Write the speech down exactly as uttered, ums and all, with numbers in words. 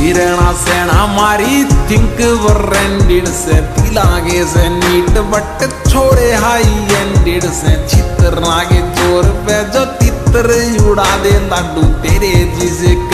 हिरणा सेना मारी think branded से पिलागे से नीट बट छोड़े हाई एंडेड से चित्र नागे जोर पे जो तितर उड़ा दे लाडू तेरे जिसे